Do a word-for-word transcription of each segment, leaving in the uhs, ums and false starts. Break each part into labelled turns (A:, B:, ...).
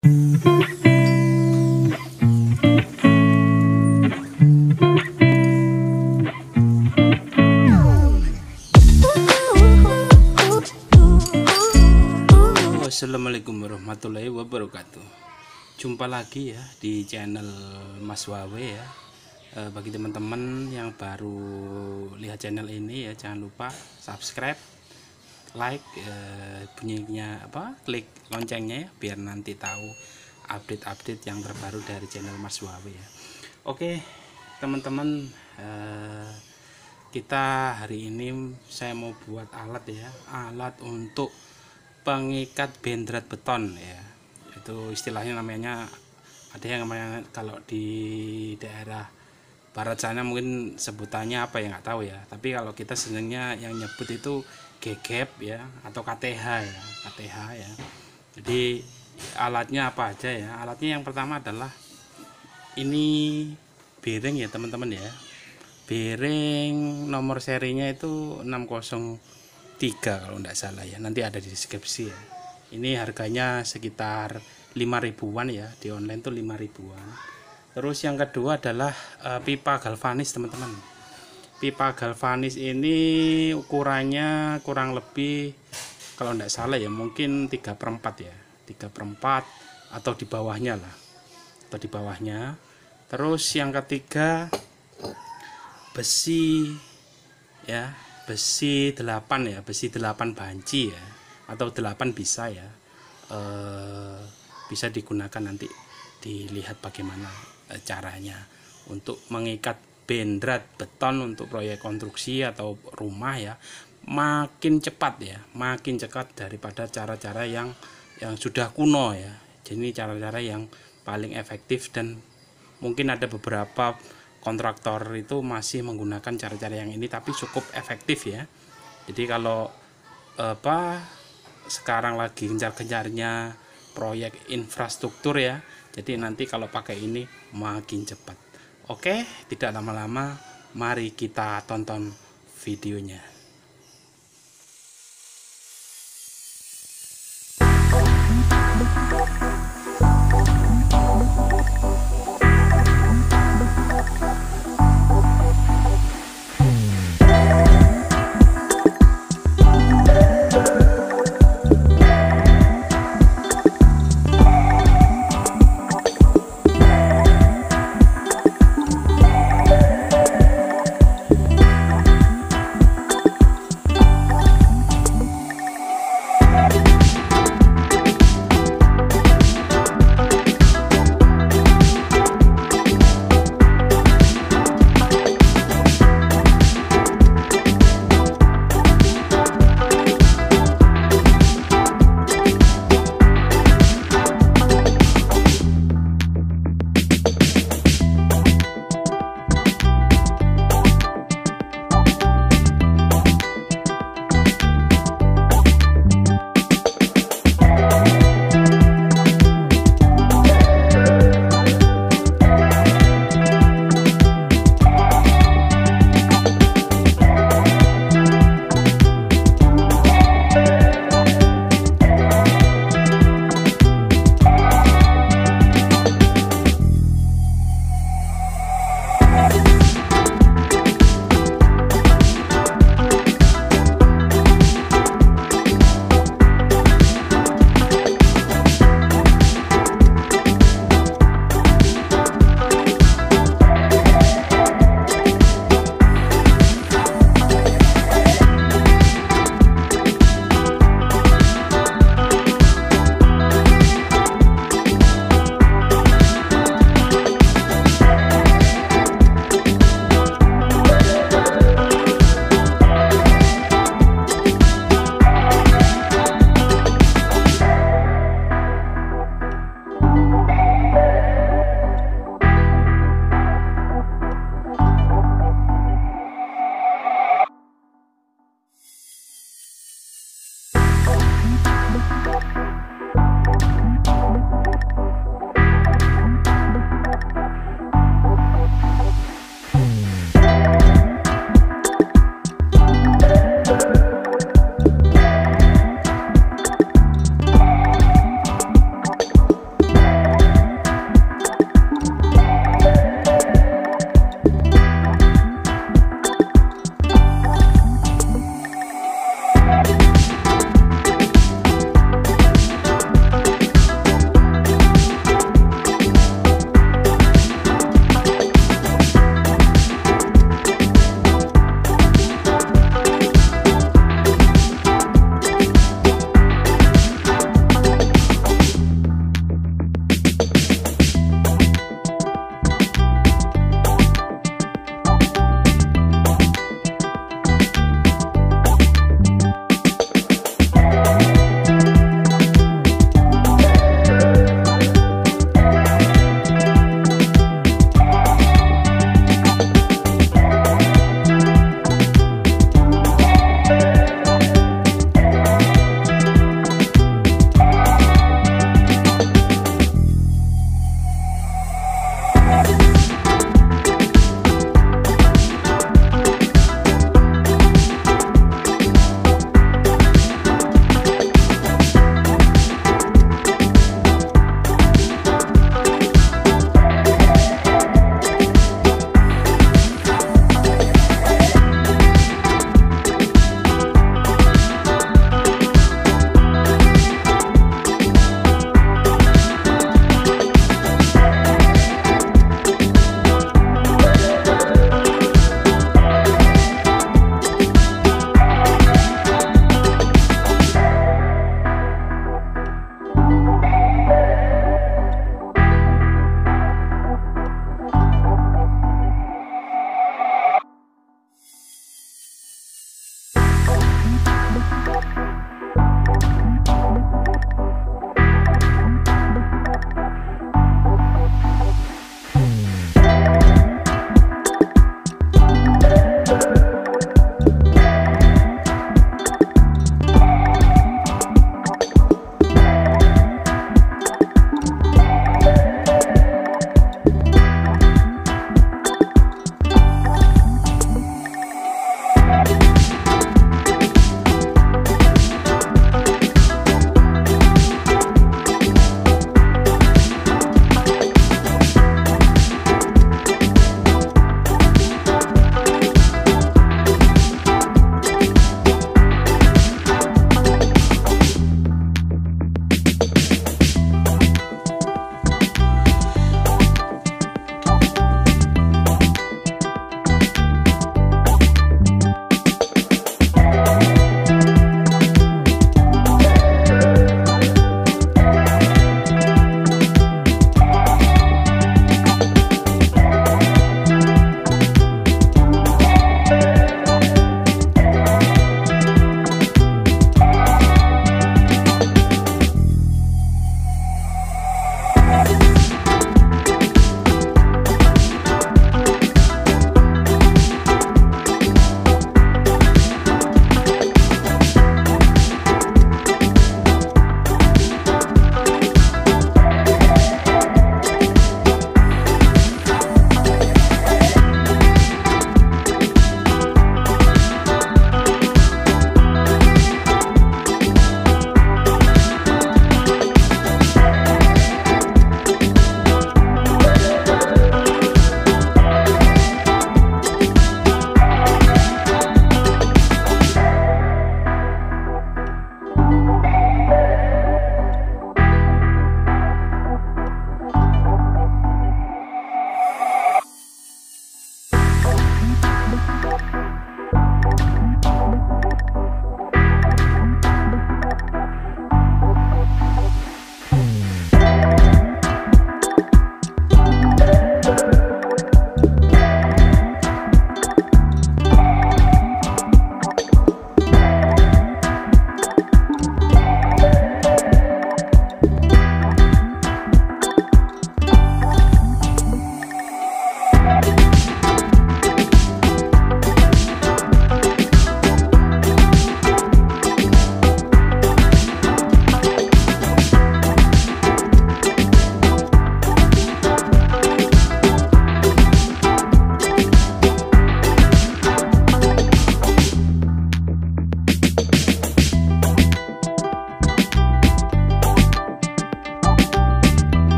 A: Assalamualaikum warahmatullahi wabarakatuh. Jumpa lagi ya di channel Mas Wawe ya. E, bagi teman-teman yang baru lihat channel ini ya, jangan lupa subscribe, like, e, bunyinya apa, klik loncengnya ya, biar nanti tahu update-update yang terbaru dari channel Mas Wawe ya. Oke teman-teman, e, kita hari ini saya mau buat alat ya, alat untuk pengikat bendrat beton ya. Itu istilahnya namanya, ada yang namanya kalau di daerah barat sana mungkin sebutannya apa ya, nggak tahu ya, tapi kalau kita sebenarnya yang nyebut itu gegep ya, atau K T H ya, K T H ya. Jadi alatnya apa aja ya? Alatnya yang pertama adalah ini bearing ya teman-teman ya. Bearing nomor serinya itu enam nol tiga kalau tidak salah ya, nanti ada di deskripsi ya. Ini harganya sekitar lima ribuan ya, di online tuh lima ribuan. Terus yang kedua adalah uh, pipa galvanis teman-teman. Pipa galvanis ini ukurannya kurang lebih kalau tidak salah ya, mungkin tiga per empat ya, tiga per empat atau di bawahnya lah, atau di bawahnya. Terus yang ketiga besi ya, besi delapan ya, besi delapan banci ya, atau delapan bisa ya, e, bisa digunakan, nanti dilihat bagaimana e, caranya untuk mengikat bendrat beton untuk proyek konstruksi atau rumah ya, makin cepat ya, makin cepat daripada cara-cara yang yang sudah kuno ya. Jadi cara-cara yang paling efektif, dan mungkin ada beberapa kontraktor itu masih menggunakan cara-cara yang ini, tapi cukup efektif ya. Jadi kalau apa sekarang lagi gencar-gencarnya proyek infrastruktur ya, jadi nanti kalau pakai ini makin cepat. Oke, tidak lama-lama, mari kita tonton videonya.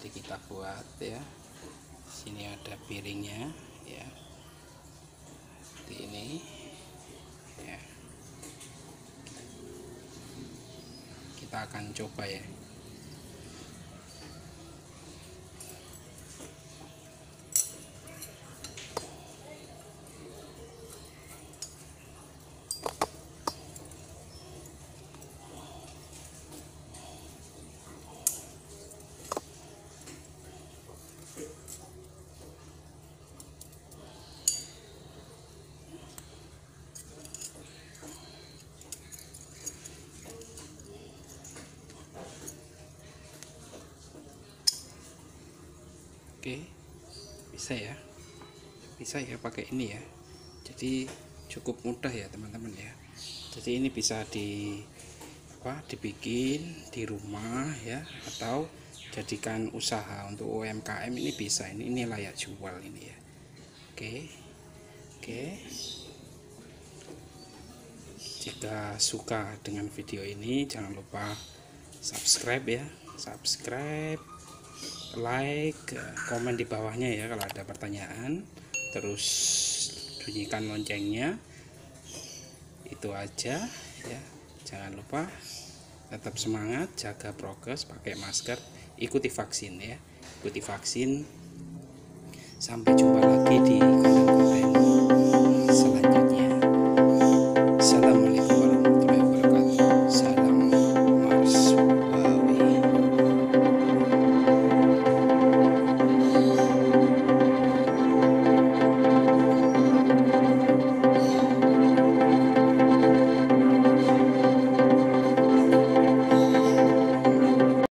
A: tadi kita buat ya. Sini ada piringnya ya, seperti ini ya. Kita akan coba ya. Oke, bisa ya, bisa ya pakai ini ya. Jadi cukup mudah ya teman-teman ya. Jadi ini bisa di apa dibikin di rumah ya, atau jadikan usaha untuk U M K M. Ini bisa, ini ini layak jual ini ya. Oke, oke. Jika suka dengan video ini, jangan lupa subscribe ya, subscribe, like, komen di bawahnya ya kalau ada pertanyaan, terus bunyikan loncengnya. Itu aja ya. Jangan lupa tetap semangat, jaga prokes, pakai masker, ikuti vaksin ya, ikuti vaksin. Sampai jumpa lagi di konten-konten